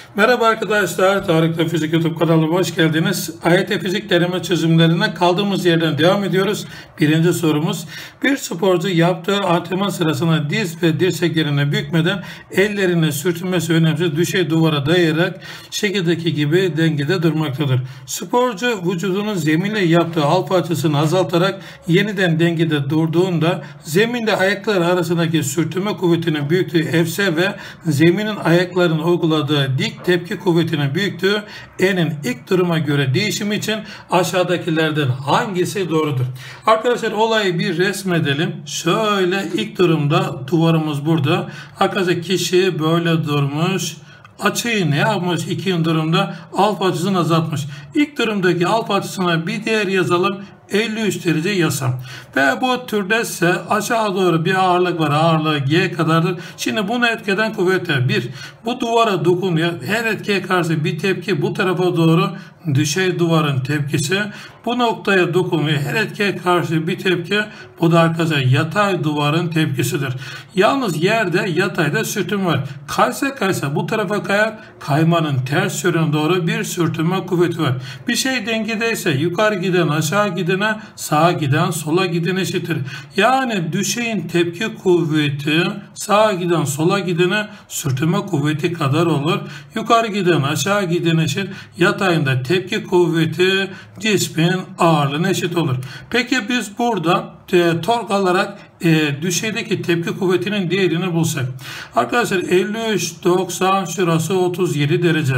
Merhaba arkadaşlar, Tarık'ta Fizik YouTube kanalıma hoş geldiniz. AYT fizik deneme çözümlerine kaldığımız yerden devam ediyoruz. Birinci sorumuz, bir sporcu yaptığı antrenman sırasında diz ve dirseklerine bükmeden ellerine sürtünmesi önemsiz düşey duvara dayayarak şekildeki gibi dengede durmaktadır. Sporcu vücudunun zeminle yaptığı alfa açısını azaltarak yeniden dengede durduğunda zeminde ayaklar arasındaki sürtünme kuvvetinin büyüklüğü Fs ve zeminin ayakların uyguladığı dik tepki kuvvetinin büyüklüğü N'in ilk duruma göre değişimi için aşağıdakilerden hangisi doğrudur? Arkadaşlar olayı bir resmedelim. Şöyle ilk durumda duvarımız burada. Arkadaşlar kişi böyle durmuş. Açıyı ne yapmış? İkinci durumda alfa açısını azaltmış. İlk durumdaki alfa açısına bir değer yazalım. 53 derece yazsam. Ve bu türde ise aşağı doğru bir ağırlık var. Ağırlığı G kadardır. Şimdi bunu etkeden kuvvetler. Bir, bu duvara dokunuyor. Her etkiye karşı bir tepki bu tarafa doğru düşey duvarın tepkisi. Bu noktaya dokunuyor. Her etkiye karşı bir tepki. Bu da arkadaşlar yatay duvarın tepkisidir. Yalnız yerde yatayda sürtünme var. Kaysa bu tarafa kayar. Kaymanın ters yönüne doğru bir sürtünme kuvveti var. Bir şey dengedeyse yukarı giden aşağı gidene, sağa giden sola giden eşittir. Yani düşeyin tepki kuvveti sağa giden sola gidene sürtünme kuvveti kadar olur. Yukarı giden aşağı giden eşit. Yatayında tepki kuvveti cismin ağırlığına eşit olur. Peki biz burada tork alarak düşeydeki tepki kuvvetinin değerini bulsak. Arkadaşlar 53, 90 şurası 37 derece.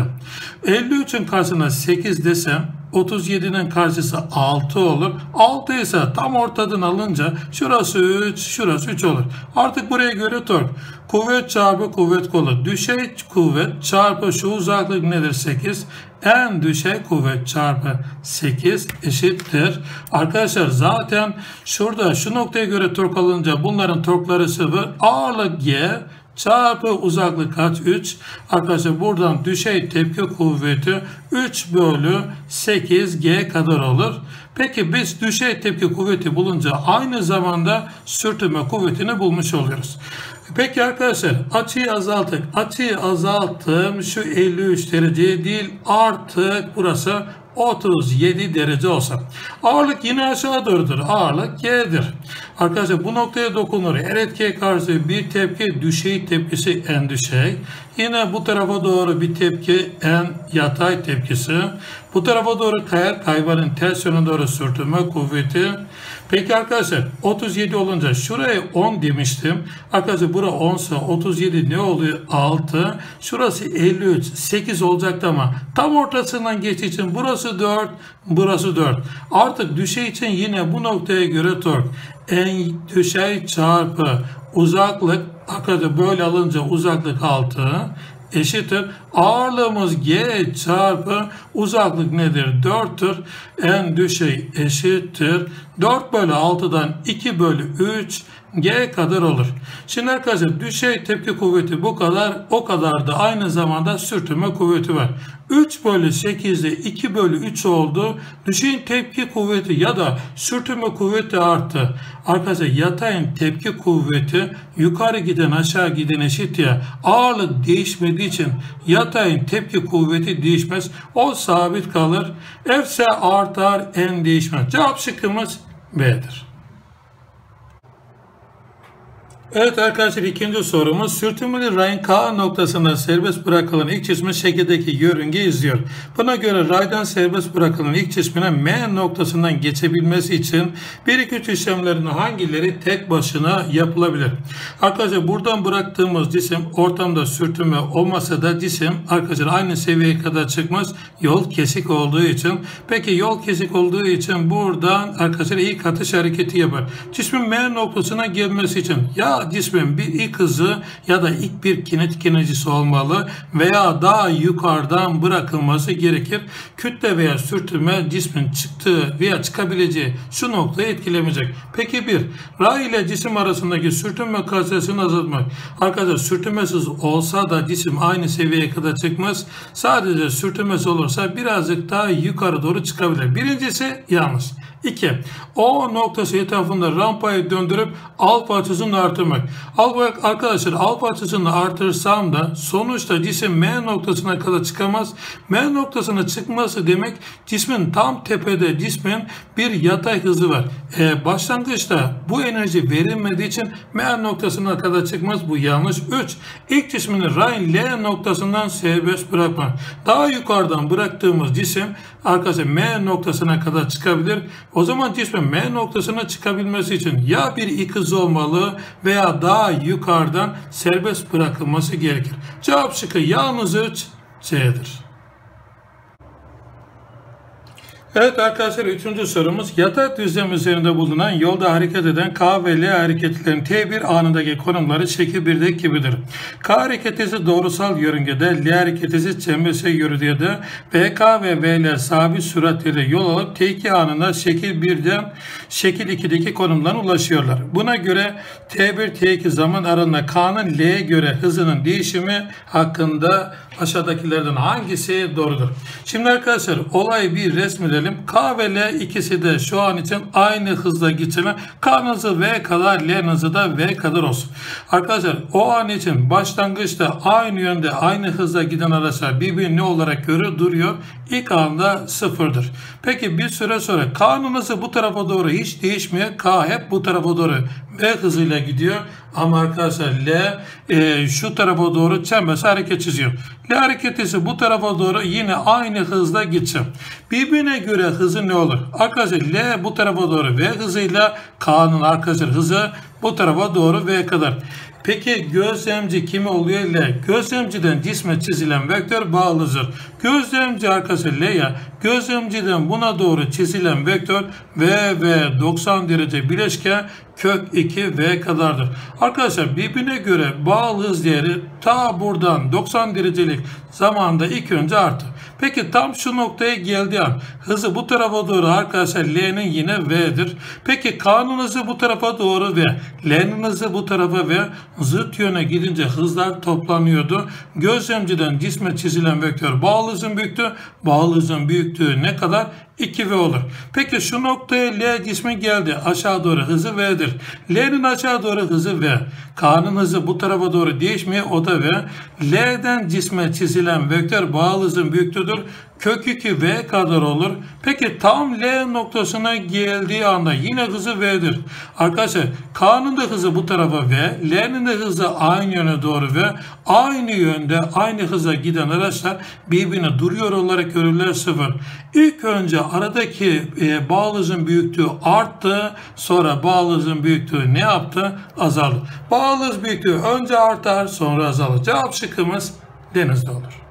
53'ün karşısına 8 desem 37'nin karşısı 6 olur. 6 ise tam ortadan alınca şurası 3, şurası 3 olur. Artık buraya göre tork. Kuvvet çarpı kuvvet kolu. Düşey kuvvet çarpı şu uzaklık nedir? 8. En düşey kuvvet çarpı 8 eşittir. Arkadaşlar zaten şurada şu noktaya göre tork alınca bunların torkları 0. Ağırlık G çarpı uzaklık kaç? 3. Arkadaşlar buradan düşey tepki kuvveti 3 bölü 8G kadar olur. Peki biz düşey tepki kuvveti bulunca aynı zamanda sürtünme kuvvetini bulmuş oluyoruz. Peki arkadaşlar açıyı azalttık. Açıyı azalttım. Şu 53 derece değil artık burası 37 derece olsa. Ağırlık yine aşağı doğrudur. Ağırlık G'dir. Arkadaşlar bu noktaya dokunur. Her etkiye karşı bir tepki düşey tepkisi en düşey. Yine bu tarafa doğru bir tepki en yatay tepkisi. Bu tarafa doğru kayar. Kaymanın ters yönüne doğru sürtünme kuvveti. Peki arkadaşlar 37 olunca şuraya 10 demiştim. Arkadaşlar bura 10 ise 37 ne oluyor? 6. Şurası 53. 8 olacaktı ama tam ortasından geçtiği için burası 4. Burası 4. Artık düşey için yine bu noktaya göre tork. En düşey çarpı uzaklık. Arkadaşlar böyle alınca uzaklık 6 eşittir. Ağırlığımız G çarpı uzaklık nedir? 4'tür. En düşey eşittir. 4 bölü 6'dan 2 bölü 3 G kadar olur. Şimdi arkadaşlar düşey tepki kuvveti bu kadar. O kadar da aynı zamanda sürtünme kuvveti var. 3 bölü 8'de 2 bölü 3 oldu. Düşeyin tepki kuvveti ya da sürtünme kuvveti arttı. Arkadaşlar yatayın tepki kuvveti yukarı giden aşağı giden eşit ya. Ağırlık değişmediği için yatayın tepki kuvveti değişmez. O sabit kalır. Fs artar, N değişmez. Cevap şıkkımız B'dir. Evet arkadaşlar ikinci sorumuz. Sürtünmeli rayın K noktasında serbest bırakılan ilk cismin şekildeki yörünge izliyor. Buna göre raydan serbest bırakılan ilk cismine M noktasından geçebilmesi için 1-2-3 işlemlerin hangileri tek başına yapılabilir? Arkadaşlar buradan bıraktığımız cisim ortamda sürtünme olmasa da cisim arkadaşlar aynı seviyeye kadar çıkmaz. Yol kesik olduğu için. Peki yol kesik olduğu için buradan arkadaşlar ilk atış hareketi yapar. Cismin M noktasına gelmesi için ya cismin bir ilk hızı ya da ilk bir kinetik enerjisi olmalı veya daha yukarıdan bırakılması gerekir. Kütle veya sürtünme cismin çıktığı veya çıkabileceği şu noktayı etkilemeyecek. Peki bir, ray ile cisim arasındaki sürtünme kalitesini azaltmak. Arkadaşlar sürtünmesiz olsa da cisim aynı seviyeye kadar çıkmaz. Sadece sürtünmesi olursa birazcık daha yukarı doğru çıkabilir. Birincisi yanlış. 2. O noktası etrafında rampayı döndürüp alfa açısını artırmak. Arkadaşlar alfa açısını artırsam da sonuçta cisim M noktasına kadar çıkamaz. M noktasına çıkması demek cismin tam tepede cismin bir yatay hızı var. Başlangıçta bu enerji verilmediği için M noktasına kadar çıkmaz. Bu yanlış. 3. İlk cismini L noktasından serbest bırakmak. Daha yukarıdan bıraktığımız cisim arkadaşlar M noktasına kadar çıkabilir. O zaman cismin M noktasına çıkabilmesi için ya bir ikizı olmalı veya daha yukarıdan serbest bırakılması gerekir. Cevap şıkkı yalnız 3 C'dir. Evet arkadaşlar 3. sorumuz yatay düzlem üzerinde bulunan yolda hareket eden K ve L hareketlerin T1 anındaki konumları şekil 1'deki gibidir. K hareketisi doğrusal yörüngede, L hareketisi çembersel yörüngede, BK ve VL sabit süratle yol alıp T2 anında şekil 1'den şekil 2'deki konumlarına ulaşıyorlar. Buna göre T1 T2 zaman aralığında K'nın L'ye göre hızının değişimi hakkında aşağıdakilerden hangisi doğrudur? Şimdi arkadaşlar olayı bir resmedelim. K ve L ikisi de şu an için aynı hızla gitseler K'nın hızı V kadar, L'nin hızı da V kadar olsun. Arkadaşlar o an için başlangıçta aynı yönde aynı hızla giden araçlar birbirini ne olarak duruyor? İlk anda sıfırdır. Peki bir süre sonra K'nın hızı bu tarafa doğru hiç değişmiyor. K hep bu tarafa doğru V hızıyla gidiyor. Ama arkadaşlar L şu tarafa doğru çembersel hareket çiziyor. L hareketisi bu tarafa doğru yine aynı hızla gidecek. Birbirine göre hızı ne olur? Arkadaşlar L bu tarafa doğru V hızıyla K'nın arkadaşlar hızı bu tarafa doğru V kadar. Peki gözlemci kimi oluyor? L. Gözlemciden cisme çizilen vektör bağlıdır. Gözlemci arkadaşlar L'ye, gözlemciden buna doğru çizilen vektör V 90 derece bileşke kök 2 V kadardır. Arkadaşlar birbirine göre bağlı hız değeri ta buradan 90 derecelik zamanda ilk önce arttı. Peki tam şu noktaya geldiği an hızı bu tarafa doğru arkadaşlar L'nin yine V'dir. Peki K'nın hızı bu tarafa doğru V, L'nin hızı bu tarafa V, zıt yöne gidince hızlar toplanıyordu. Gözlemciden cisme çizilen vektör bağlı hızın büyüklüğü, bağlı hızın büyüklüğü ne kadar? 2V olur. Peki şu noktaya L cismi geldi. Aşağı doğru hızı V'dir. L'nin aşağı doğru hızı V. K'nın hızı bu tarafa doğru değişmiyor. O da V. L'den cisme çizilen vektör bağlı hızın büyüklüğüdür. Kök 2 V kadar olur. Peki tam L noktasına geldiği anda yine hızı V'dir. Arkadaşlar K'nın da hızı bu tarafa V. L'nin de hızı aynı yöne doğru V. Aynı yönde aynı hıza giden araçlar birbirine duruyor olarak görülürler 0. İlk önce aradaki bağlı hızın büyüklüğü arttı. Sonra bağlı hızın büyüklüğü ne yaptı? Azaldı. Bağlı hız büyüklüğü önce artar sonra azalır. Cevap şıkkımız denizde olur.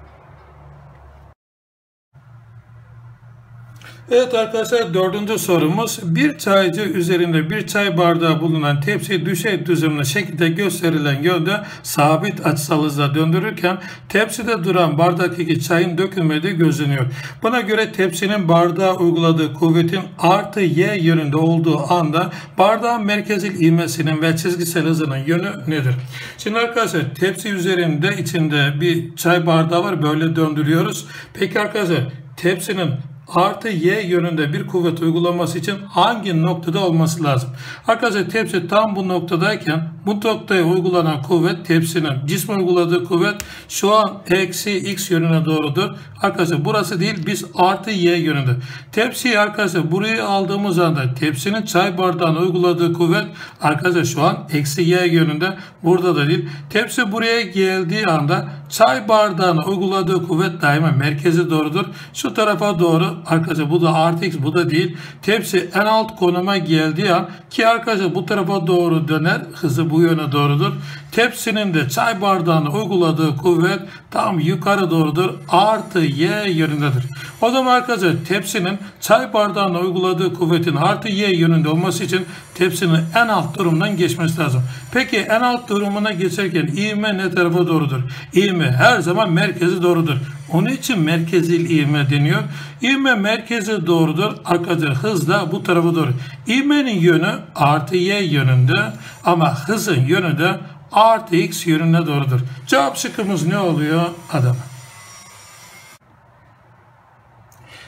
Evet arkadaşlar 4. sorumuz bir çaycı üzerinde bir çay bardağı bulunan tepsiyi düşey düzlemli şekilde gösterilen yönde sabit açısal hızla döndürürken tepside duran bardaktaki çayın dökülmediği gözleniyor. Buna göre tepsinin bardağa uyguladığı kuvvetin artı Y yönünde olduğu anda bardağın merkezil ivmesinin ve çizgisel hızının yönü nedir? Şimdi arkadaşlar tepsi üzerinde içinde bir çay bardağı var, böyle döndürüyoruz. Peki arkadaşlar tepsinin artı Y yönünde bir kuvvet uygulaması için hangi noktada olması lazım? Arkadaşlar tepsi tam bu noktadayken bu noktaya uygulanan kuvvet tepsinin cisme uyguladığı kuvvet şu an eksi X yönüne doğrudur. Arkadaşlar burası değil, biz artı Y yönünde. Tepsiyi arkadaşlar buraya aldığımız anda tepsinin çay bardağına uyguladığı kuvvet arkadaşlar şu an eksi Y yönünde, burada da değil. Tepsi buraya geldiği anda çay bardağına uyguladığı kuvvet daima merkeze doğrudur. Şu tarafa doğru arkadaşlar bu da artı X, bu da değil. Tepsi en alt konuma geldiği an ki arkadaşlar bu tarafa doğru döner, hızı bu yöne doğrudur. Tepsinin de çay bardağına uyguladığı kuvvet tam yukarı doğrudur. Artı Y yönündedir. O zaman arkadaşlar tepsinin çay bardağına uyguladığı kuvvetin artı Y yönünde olması için tepsinin en alt durumundan geçmesi lazım. Peki en alt durumuna geçerken ivme ne tarafa doğrudur? İvme her zaman merkeze doğrudur. Onun için merkezil ivme deniyor. İvme merkeze doğrudur. Arkadaşlar hız da bu tarafa doğru. İvmenin yönü artı Y yönünde ama hızın yönü de artı X yönüne doğrudur. Cevap şıkkımız ne oluyor? Adana.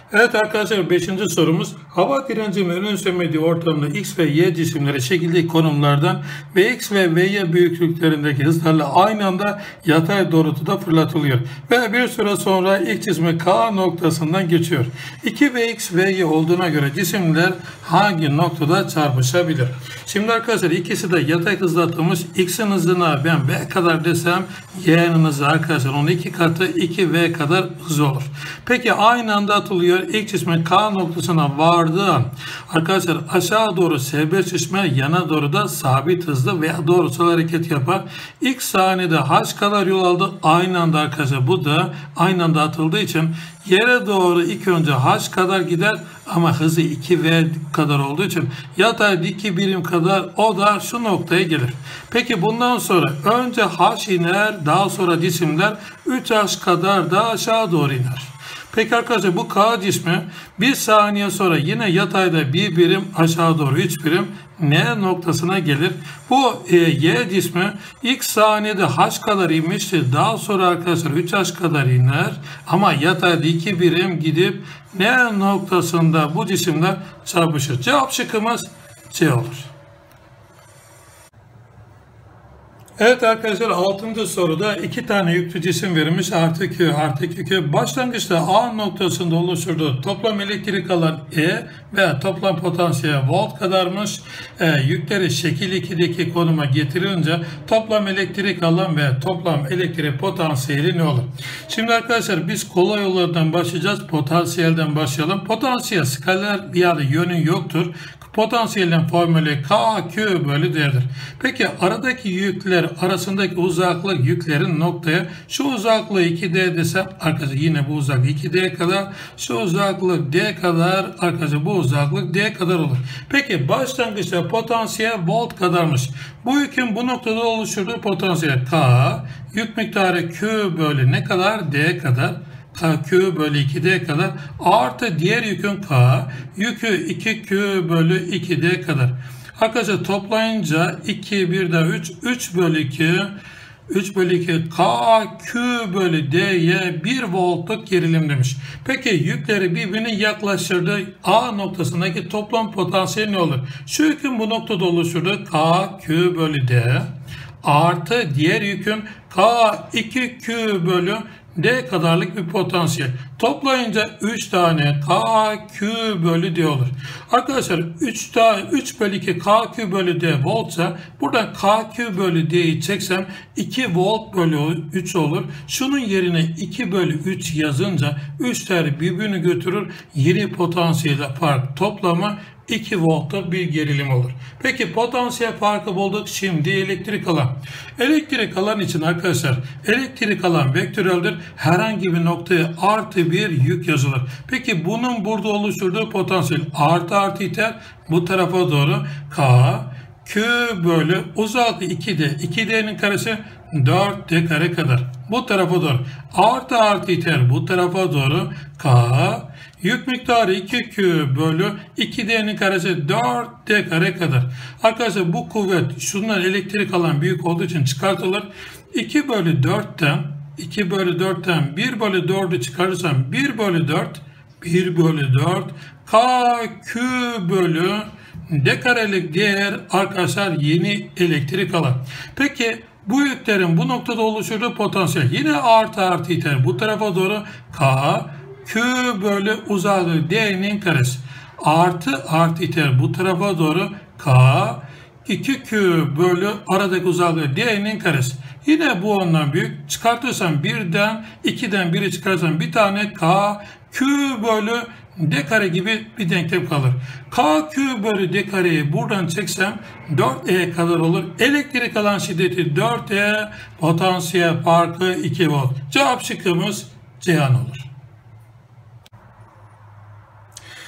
Evet arkadaşlar 5. sorumuz hava direnci ve önemsemediği ortamda X ve Y cisimleri çekildiği konumlardan ve X ve Y büyüklüklerindeki hızlarla aynı anda yatay doğrultuda fırlatılıyor ve bir süre sonra ilk cismi K noktasından geçiyor. 2 ve X ve Y olduğuna göre cisimler hangi noktada çarpışabilir? Şimdi arkadaşlar ikisi de yatay hızla atılmış. X'in hızına ben V kadar desem Y'nin hızı arkadaşlar onun 2 katı 2V kadar hızı olur. Peki aynı anda atılıyor. İlk cismin K noktasına vardığı an arkadaşlar aşağı doğru serbest cisme yana doğru da sabit hızlı veya doğrusal hareket yapar. İlk saniyede H kadar yol aldı. Aynı anda arkadaşlar bu da aynı anda atıldığı için yere doğru ilk önce H kadar gider ama hızı 2V kadar olduğu için yatayda 2 birim kadar o da şu noktaya gelir. Peki bundan sonra önce H iner, daha sonra cisimler 3H kadar da aşağı doğru iner. Peki arkadaşlar bu K cismi bir saniye sonra yine yatayda bir birim aşağı doğru 3 birim N noktasına gelir. Bu Y cismi ilk saniyede H kadar inmiştir. Daha sonra arkadaşlar 3H kadar iner. Ama yatayda 2 birim gidip N noktasında bu cisimler çarpışır. Cevap şıkkımız C olur. Evet arkadaşlar 6. soruda 2 tane yüklü cisim verilmiş artı Q artı Q. Başlangıçta A noktasında oluşturduğu toplam elektrik alan E ve toplam potansiyel volt kadarmış. Yükleri şekil 2'deki konuma getirilince toplam elektrik alan ve toplam elektrik potansiyeli ne olur? Şimdi arkadaşlar biz kolay yollardan başlayacağız. Potansiyelden başlayalım. Potansiyel skaler bir yönü yoktur. Potansiyelin formülü KQ bölü D'dir. Peki aradaki yükler arasındaki uzaklık yüklerin noktaya şu uzaklığı 2D desem arkadaşlar yine bu uzaklık 2D kadar şu uzaklık D kadar arkadaşlar bu uzaklık D kadar olur. Peki başlangıçta potansiyel volt kadarmış. Bu yükün bu noktada oluşturduğu potansiyel K yük miktarı Q bölü ne kadar D kadar. Q bölü 2D kadar artı diğer yükün K yükü 2Q bölü 2D kadar. Arkadaşlar toplayınca 2 bir de 3 bölü 2 3 bölü 2 KQ bölü D'ye 1 voltluk gerilim demiş. Peki yükleri birbirine yaklaştırdığı A noktasındaki toplam potansiyel ne olur? Şu yükün bu noktada oluşturduğu KQ bölü D artı diğer yükün K2Q bölü D kadarlık bir potansiyel. Toplayınca 3 tane KQ bölü D olur. Arkadaşlar 3 bölü 2 KQ bölü D voltsa buradan KQ bölü D'yi çeksem 2 volt bölü 3 olur. Şunun yerine 2 bölü 3 yazınca 3'ler birbirini götürür. Yeni potansiyel fark toplamı 2 voltluk bir gerilim olur. Peki potansiyel farkı bulduk. Şimdi elektrik alan. Elektrik alan için arkadaşlar elektrik alan vektöreldir. Herhangi bir noktaya artı bir yük yazılır. Peki bunun burada oluşturduğu potansiyel artı iter bu tarafa doğru K Q bölü uzaklığı 2D. 2D'nin karesi 4D kare kadar. Bu tarafa doğru artı iter bu tarafa doğru K yük miktarı 2Q bölü 2D'nin karesi 4D kare kadar. Arkadaşlar bu kuvvet şundan elektrik alan büyük olduğu için çıkartılır. 2 bölü 4'ten 1 bölü 4'ü çıkarırsam 1 bölü 4 KQ bölü D karelik değer arkadaşlar yeni elektrik alan. Peki bu yüklerin bu noktada oluşturduğu potansiyel yine artı iter bu tarafa doğru K Q bölü uzaklığı D'nin karesi artı iter bu tarafa doğru K 2Q bölü aradaki uzaklığı D'nin karesi. Yine bu ondan büyük. Çıkartırsam 2'den 1'i çıkartırsam bir tane K Q bölü D kare gibi bir denklem kalır. KQ bölü D kareyi buradan çeksem 4E kadar olur. Elektrik alan şiddeti 4E, potansiyel farkı 2 volt. Cevap şıkkımız Ceyhan olur.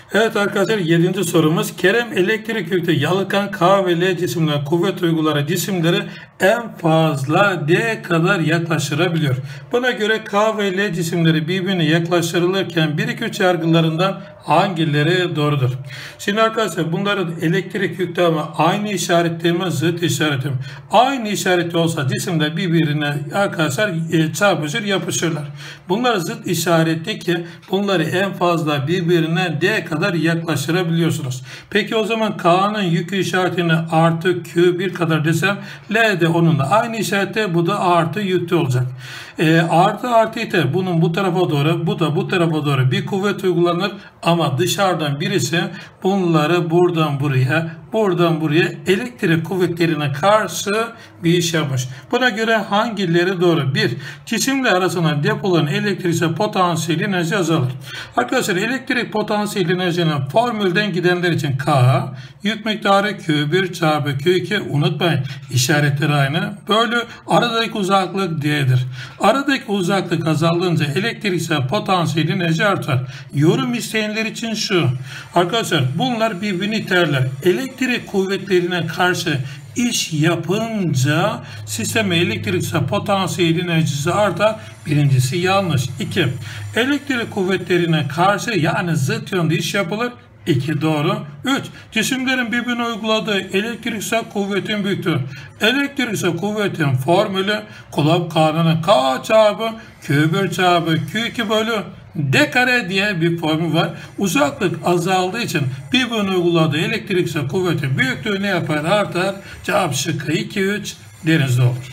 Evet arkadaşlar, 7. sorumuz. Kerem elektrik yüklü yalıtkan K ve L cisimler kuvvet uygulayan cisimleri en fazla D kadar yaklaştırabiliyor. Buna göre K ve L cisimleri birbirine yaklaştırılırken 1-2-3 yargılarından hangileri doğrudur? Şimdi arkadaşlar, bunların elektrik yüklü ama aynı işaretli mi, zıt işaretli mi? Aynı işaretli olsa cisimler birbirine arkadaşlar çarpışır, yapışırlar. Bunlar zıt işaretli ki bunları en fazla birbirine D kadar yaklaştırabiliyorsunuz. Peki o zaman K'nın yükü işaretini artı Q1 kadar desem, L de onunla aynı işarette, bu da artı yüklü olacak. Artı ite bunun bu tarafa doğru, bu da bu tarafa doğru bir kuvvet uygulanır ama dışarıdan birisi bunları buradan buraya elektrik kuvvetlerine karşı bir iş yapmış. Buna göre hangileri doğru? 1. Cisimler arasında depolanan elektriksel potansiyel enerji azalır. Arkadaşlar, elektrik potansiyel enerjinin formülden gidenler için K, yük miktarı Q1 çarpı Q2, unutmayın işaretleri aynı, bölü aradaki uzaklık D'dir. Aradaki uzaklık azaldığınca elektriksel potansiyel enerji artar. Yorum isteyenler için şu. Arkadaşlar, bunlar birbirini iterler. Elektrik kuvvetlerine karşı iş yapınca sisteme elektriksel potansiyel enerjisi artar. Birincisi yanlış. 2. Elektrik kuvvetlerine karşı yani zıt yönde iş yapılır. 2 doğru. 3. Cisimlerin birbirine uyguladığı elektriksel kuvvetin büyüklüğü. Elektriksel kuvvetin formülü Coulomb kanunu K çarpı Q1 çarpı Q2 bölü D kare diye bir formül var. Uzaklık azaldığı için birbirine uyguladığı elektriksel kuvvetin büyüklüğü ne yapar? Artar. Cevap şıkkı 2-3 denizde olur.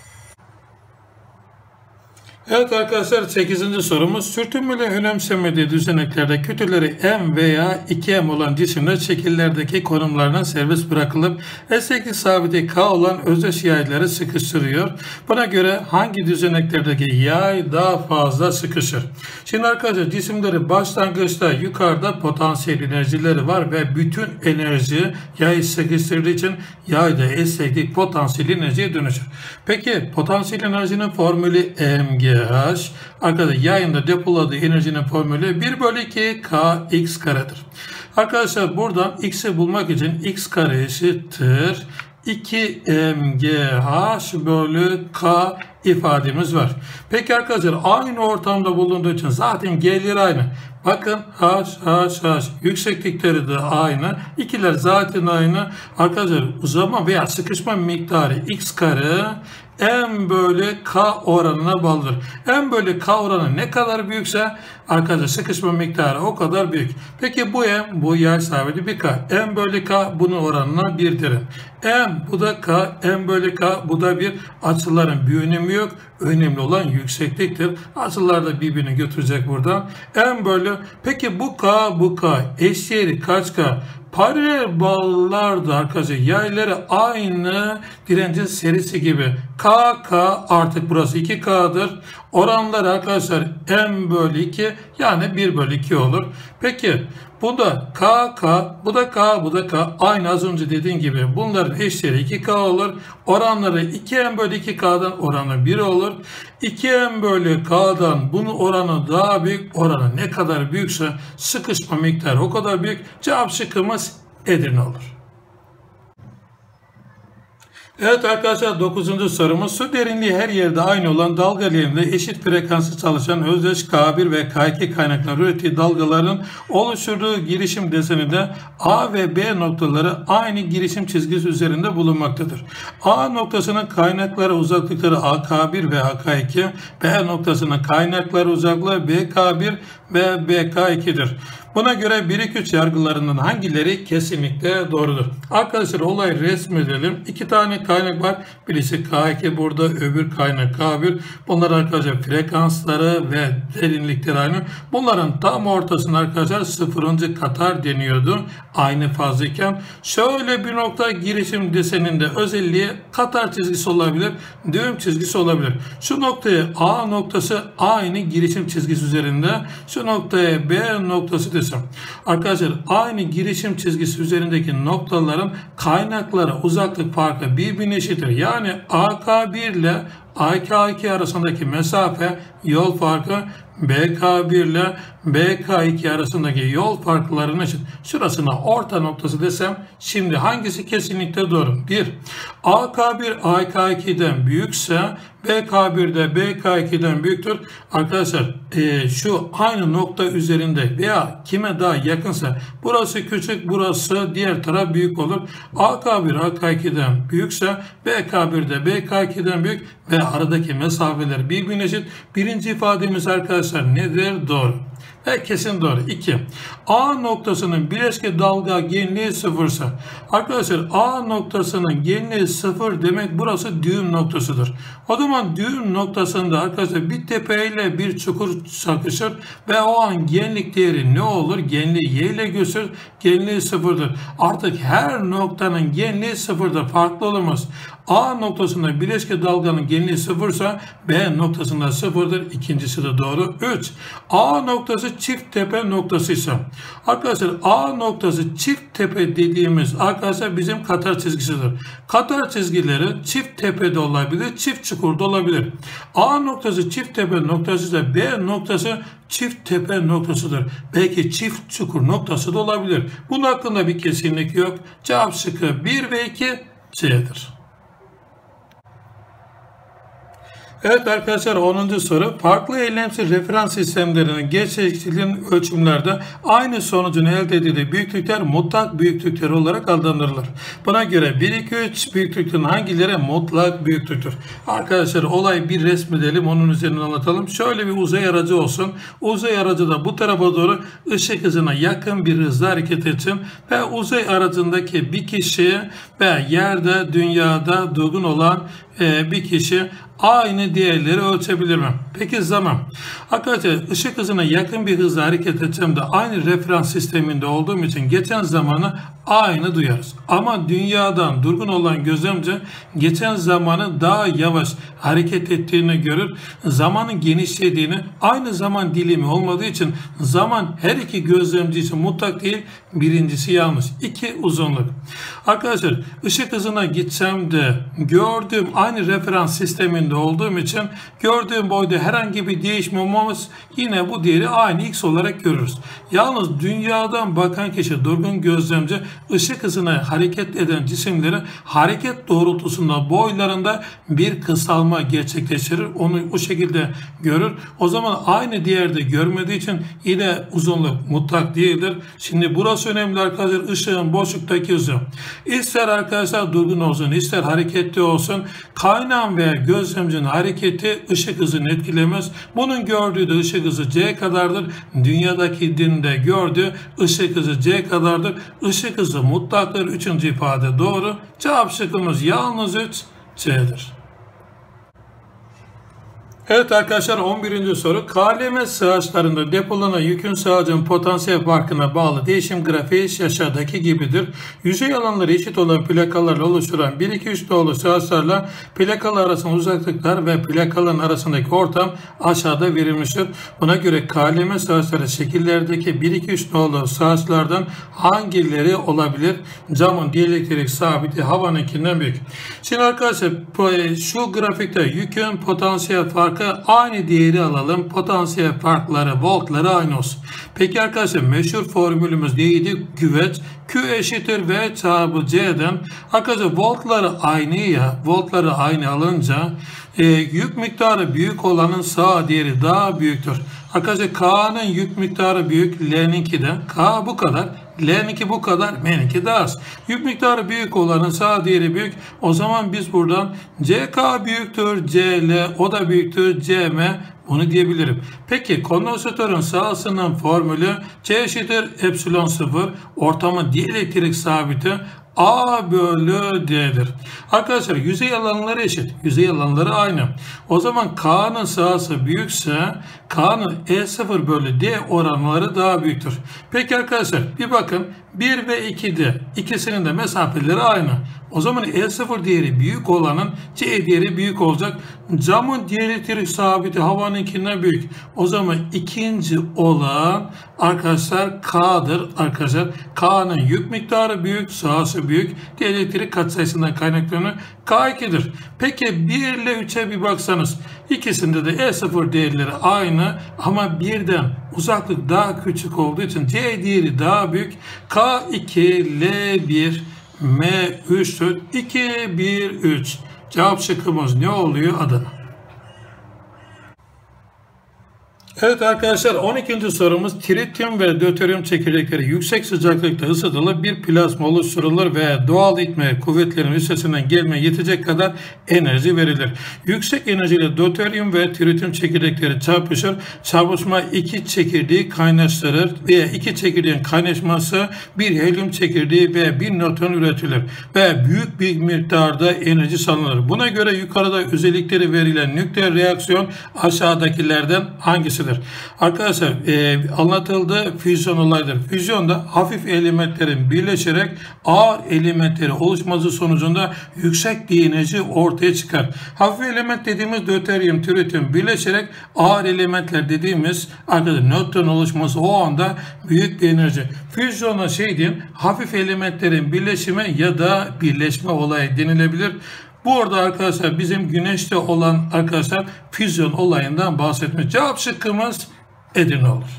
Evet arkadaşlar, 8. sorumuz. Sürtünmeyle önemsemediği düzeneklerde kütleleri M veya 2M olan cisimler şekillerdeki konumlarına serbest bırakılıp esneklik sabiti K olan özdeş yayları sıkıştırıyor. Buna göre hangi düzeneklerdeki yay daha fazla sıkışır? Şimdi arkadaşlar, cisimleri başlangıçta yukarıda potansiyel enerjileri var ve bütün enerji yayı sıkıştırdığı için yayda esneklik potansiyel enerjiye dönüşür. Peki potansiyel enerjinin formülü mg. Arkadaşlar, yayında depoladığı enerjinin formülü 1 bölü 2 k x karedir. Arkadaşlar, buradan x'i bulmak için x kare eşittir 2 mgh bölü k ifademiz var. Peki arkadaşlar, aynı ortamda bulunduğu için zaten g'leri aynı. Bakın h yükseklikleri de aynı. İkiler zaten aynı. Arkadaşlar, uzama veya sıkışma miktarı x kare m bölü k oranına bağlıdır. M bölü k oranı ne kadar büyükse arkadaşlar sıkışma miktarı o kadar büyük. Peki bu m, bu yay sabiti bir k. M bölü k bunun oranına 1'dir. M bu da k, m bölü k bu da 1. Açıların bir önemi yok. Önemli olan yüksekliktir. Açılar da birbirini götürecek buradan. M bölü. Peki bu k eşdeğeri kaç k? Paralel bağlılarda arkadaşlar yayları aynı direncin serisi gibi. K artık burası 2K'dır. Oranlar arkadaşlar M bölü 2 yani 1 bölü 2 olur. Peki bu da bu da K. Aynı az önce dediğim gibi bunların eşleri 2K olur. Oranları 2M bölü 2K'dan oranı 1 olur. 2M bölü K'dan bunun oranı daha büyük. Oranı ne kadar büyükse sıkışma miktarı o kadar büyük. Cevap şıkkımız Edirne olur. Evet arkadaşlar, 9. sorumuz. Su derinliği her yerde aynı olan dalga leğeninde eşit frekanslı çalışan özdeş K1 ve K2 kaynaklar ürettiği dalgaların oluşturduğu girişim deseninde A ve B noktaları aynı girişim çizgisi üzerinde bulunmaktadır. A noktasının kaynakları uzaklıkları AK1 ve AK2, B noktasının kaynakları uzaklığı BK1 ve BK2'dir. Buna göre 1-2-3 yargılarından hangileri kesinlikle doğrudur? Arkadaşlar, olayı resmedelim. 2 tane kaynak var. Birisi K2 burada, öbür kaynak K1. Bunlar arkadaşlar frekansları ve derinlikleri aynı. Bunların tam ortasında arkadaşlar 0. katar deniyordu. Aynı fazlayken. Şöyle bir nokta girişim deseninde özelliği katar çizgisi olabilir, düğüm çizgisi olabilir. Şu noktaya A noktası aynı girişim çizgisi üzerinde. Şu noktaya B noktası desem. Arkadaşlar, aynı girişim çizgisi üzerindeki noktaların kaynakları uzaklık farkı birbirine eşittir. Yani AK1 ile A2 arasındaki mesafe yol farkı BK1 ile BK2 arasındaki yol farklarının eşit. Şurasına orta noktası desem şimdi hangisi kesinlikle doğru? 1. AK1 AK2'den büyükse BK1 de BK2'den büyüktür. Arkadaşlar şu aynı nokta üzerinde veya kime daha yakınsa burası küçük, burası diğer taraf büyük olur. AK1 AK2'den büyükse BK1 de BK2'den büyük ve aradaki mesafeler birbirine eşit. Birinci ifademiz arkadaşlar nedir? Doğru. Ve kesin doğru. 2. A noktasının bileşke dalga genliği sıfırsa. Arkadaşlar A noktasının genliği sıfır demek burası düğüm noktasıdır. O zaman düğüm noktasında arkadaşlar bir tepe ile bir çukur çakışır ve o an genlik değeri ne olur? Genliği y ile gösterir. Genliği sıfırdır. Artık her noktanın genliği sıfırdır. Farklı olamaz. A noktasında bileşke dalganın genliği sıfırsa B noktasında sıfırdır. İkincisi de doğru. 3. A noktası çift tepe noktasıysa. Arkadaşlar A noktası çift tepe dediğimiz arkadaşlar bizim katar çizgisidir. Katar çizgileri çift tepede olabilir, çift çukurda olabilir. A noktası çift tepe noktasıysa B noktası çift tepe noktasıdır. Belki çift çukur noktası da olabilir. Bunun hakkında bir kesinlik yok. Cevap şıkkı 1 ve 2 C'dir. Evet arkadaşlar 10. soru. Farklı eylemsel referans sistemlerinin gerçekçiliğinin ölçümlerde aynı sonucun elde edildiği büyüklükler mutlak büyüklükler olarak adlandırılır. Buna göre 1, 2, 3 büyüklüklerin hangileri mutlak büyüklüktür? Arkadaşlar olay bir resmedelim, onun üzerine anlatalım. Şöyle bir uzay aracı olsun. Uzay aracı da bu tarafa doğru ışık hızına yakın bir hızla hareket etsin ve uzay aracındaki bir kişi ve yerde, dünyada durgun olan bir kişi aynı değerleri ölçebilir mi? Peki zaman. Arkadaşlar ışık hızına yakın bir hızla hareket etsem de aynı referans sisteminde olduğum için geçen zamanı aynı duyarız. Ama dünyadan durgun olan gözlemci geçen zamanı daha yavaş hareket ettiğini görür. Zamanın genişlediğini, aynı zaman dilimi olmadığı için zaman her iki gözlemci için mutlak değil. Birincisi yanlış. 2 uzunluk. Arkadaşlar ışık hızına gitsem de gördüğüm aynı referans sisteminde olduğum için gördüğüm boyda herhangi bir değişme olmamız, yine bu değeri aynı x olarak görürüz. Yalnız dünyadan bakan kişi, durgun gözlemci ışık hızına hareket eden cisimleri hareket doğrultusunda boylarında bir kısalma gerçekleştirir. Onu o şekilde görür. O zaman aynı değerde görmediği için yine uzunluk mutlak değildir. Şimdi burası önemli arkadaşlar. Işığın boşluktaki hızı. İster arkadaşlar durgun olsun, ister hareketli olsun, kaynağın veya gözlemcinin hareketi ışık hızını etkilemez. Bunun gördüğü de ışık hızı c kadardır. Dünyadaki dinde gördüğü ışık hızı c kadardır. Işık hızı mutlaktır. 3. ifade doğru. Cevap şıkkımız yalnız 3 C'dir. Evet arkadaşlar 11. soru. KLM sığaçlarında depolanan yükün sığacın potansiyel farkına bağlı değişim grafiği aşağıdaki gibidir. Yüzey alanları eşit olan plakalarla oluşturan 1, 2, 3 nolu sığaçlarla plakalar arasındaki uzaklıklar ve plakaların arasındaki ortam aşağıda verilmiştir. Buna göre KLM sığaçları şekillerdeki 1, 2, 3 nolu sığaçlardan hangileri olabilir? Camın dielektrik sabiti havanınkinden büyük. Şimdi arkadaşlar şu grafikte yükün potansiyel farkı aynı değeri alalım. Potansiyel farkları, voltları aynı olsun. Peki arkadaşlar meşhur formülümüz neydi? Güveç. Q eşittir V çarpı C'den. Arkadaşlar voltları aynı ya. Voltları aynı alınca yük miktarı büyük olanın sağ değeri daha büyüktür. Arkadaşlar K'nın yük miktarı büyük. L'ninki de. K bu kadar. L'ninki bu kadar. M'ninki daha az. Yük miktarı büyük olanın sağ değeri büyük. O zaman biz buradan CK büyüktür. CL o da büyüktür. CM bunu diyebilirim. Peki kondansatörün sağısının formülü C eşittir epsilon 0. Ortamın dielektrik sabiti A bölü D'dir. Arkadaşlar yüzey alanları eşit. Yüzey alanları aynı. O zaman K'nın sahası büyükse K'nın E0 bölü D oranları daha büyüktür. Peki arkadaşlar bir bakın 1 ve 2'de ikisinin de mesafeleri aynı. O zaman E0 değeri büyük olanın C değeri büyük olacak. Camın dielektrik sabiti havanınkinden büyük. O zaman ikinci olan arkadaşlar K'dır. Arkadaşlar K'nın yük miktarı büyük, sahası nasıl büyük? Dielektrik katsayısından kaynaklanıyor. K2'dir. Peki 1 ile 3'e bir baksanız ikisinde de E0 değerleri aynı ama birden uzaklık daha küçük olduğu için C değeri daha büyük. K2, L1, M3'tür. 2, 1, 3. Cevap şıkkımız ne oluyor? Adana. Evet arkadaşlar 12. sorumuz tritium ve döteryum çekirdekleri yüksek sıcaklıkta ısıtılıp bir plazma oluşturulur ve doğal itme kuvvetlerinin üstesinden gelmeye yetecek kadar enerji verilir. Yüksek enerjiyle döteryum ve tritium çekirdekleri çarpışır. Çarpışma iki çekirdeği kaynaştırır veya iki çekirdeğin kaynaşması bir helyum çekirdeği ve bir nötron üretilir ve büyük bir miktarda enerji salınır. Buna göre yukarıda özellikleri verilen nükleer reaksiyon aşağıdakilerden hangisidir? Arkadaşlar anlatıldığı füzyon olayıdır. Füzyonda hafif elementlerin birleşerek ağır elementleri oluşması sonucunda yüksek bir enerji ortaya çıkar. Hafif element dediğimiz döteryum, tritium birleşerek ağır elementler dediğimiz arkadaşlar nötron oluşması o anda büyük bir enerji. Füzyona diyeyim, hafif elementlerin birleşimi ya da birleşme olayı denilebilir. Bu arada arkadaşlar bizim güneşte olan arkadaşlar füzyon olayından bahsetmiş. Cevap şıkkımız Edirne olur.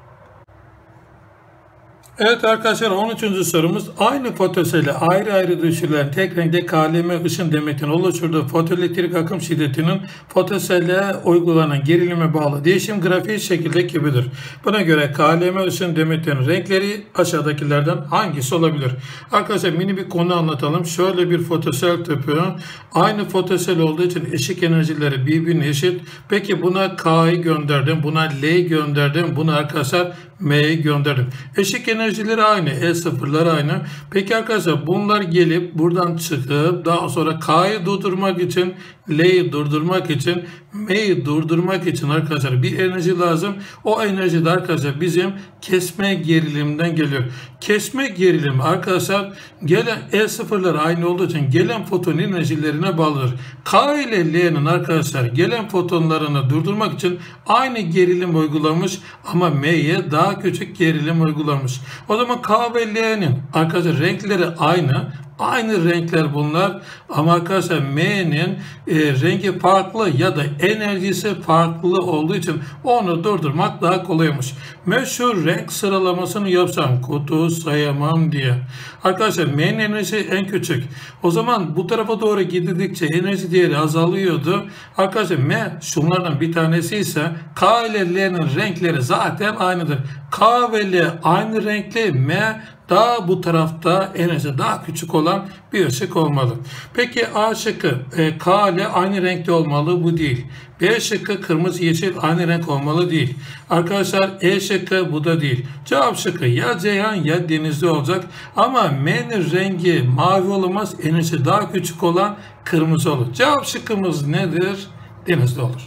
Evet arkadaşlar 13. sorumuz aynı fotoselle ayrı ayrı düşürülen tek renkte KLM ışın demetinin oluşturduğu fotoelektrik akım şiddetinin fotoselle uygulanan gerilime bağlı değişim grafiği şekilde gibidir. Buna göre KLM ışın demetinin renkleri aşağıdakilerden hangisi olabilir? Arkadaşlar mini bir konu anlatalım. Şöyle bir fotosel tipi. Aynı fotosel olduğu için ışık enerjileri birbirine eşit. Peki buna K'yı gönderdim. Buna L'yi gönderdim. Buna arkadaşlar M'yi gönderdim. Işık enerjileri aynı. E0'lar aynı. Peki arkadaşlar bunlar gelip buradan çıkıp daha sonra K'yı durdurmak için, L'yi durdurmak için, M'yi durdurmak için arkadaşlar bir enerji lazım. O enerji de arkadaşlar bizim kesme gerilimden geliyor. Kesme gerilim arkadaşlar gelen E0'lar aynı olduğu için gelen foton enerjilerine bağlıdır. K ile L'nin arkadaşlar gelen fotonlarını durdurmak için aynı gerilim uygulamış ama M'ye daha küçük gerilim uygulamış. O zaman K ve L'nin arkadaşlar renkleri aynı. Aynı renkler bunlar ama arkadaşlar M'nin rengi farklı ya da enerjisi farklı olduğu için onu durdurmak daha kolaymış. Meşhur renk sıralamasını yapsam kutu sayamam diye. Arkadaşlar M'nin enerjisi en küçük. O zaman bu tarafa doğru gidildikçe enerji değeri azalıyordu. Arkadaşlar M şunlardan bir tanesi ise K ile L'nin renkleri zaten aynıdır. K ve L aynı renkli, M daha bu tarafta enerji daha küçük olan bir ışık olmalı. Peki A şıkkı K ile aynı renkte olmalı, bu değil. B şıkkı kırmızı yeşil aynı renk olmalı, değil. Arkadaşlar E şıkkı bu da değil. Cevap şıkkı ya Ceyhan ya Denizli olacak ama M'nin rengi mavi olamaz, enerji daha küçük olan kırmızı olur. Cevap şıkkımız nedir? Denizli olur.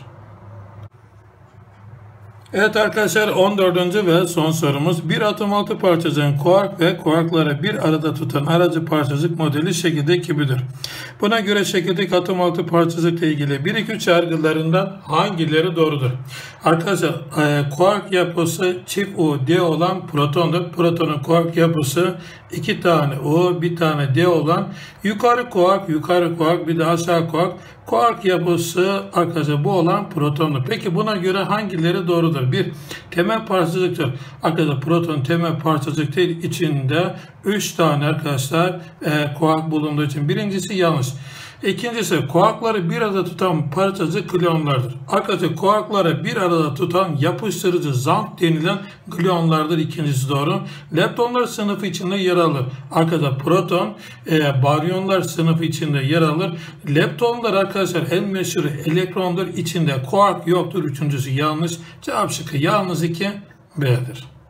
Evet arkadaşlar 14. ve son sorumuz. Bir atom altı parçacığın kuark ve kuarkları bir arada tutan aracı parçacık modeli şekildeki gibidir. Buna göre şekildeki atom altı parçacıkla ilgili 1-2-3 yargılarından hangileri doğrudur? Arkadaşlar kuark yapısı çift U, D olan protondur. Protonun kuark yapısı 2 tane U, 1 tane D olan yukarı kuark, bir de aşağı kuark. Kuark yapısı arkadaşlar bu olan protondur. Peki buna göre hangileri doğrudur? Bir, temel parçacıktır. Arkadaşlar proton temel parçacık değil, içinde 3 tane arkadaşlar kuark bulunduğu için birincisi yanlış. İkincisi kuarkları bir arada tutan parçacık gluonlardır. Arkadaşlar kuarkları bir arada tutan yapıştırıcı zamp denilen gluonlardır. İkincisi doğru. Leptonlar sınıfı içinde yer alır. Arkadaşlar proton baryonlar sınıfı içinde yer alır. Leptonlar arkadaşlar en meşhur elektrondur. İçinde kuark yoktur. Üçüncüsü yanlış. Cevap şıkkı yalnız 2 B'dir.